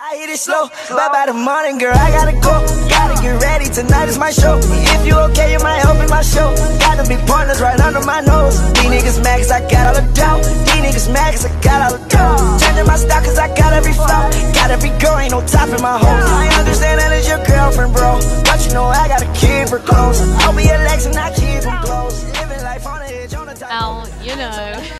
I hit it slow, but by the morning, girl, I gotta go. Gotta get ready, tonight is my show. If you okay, you might help in my show. Got them big partners right under my nose. These niggas mad cause I got all the dough. These niggas mad cause I got all the dough. Changing my stock cause I got every flow. Got every girl, ain't no top in my hole. I understand that it's your girlfriend, bro, but you know I gotta keep her close. I'll be a Lex and I keep her close. Living life on the edge, on the top. Now, you know.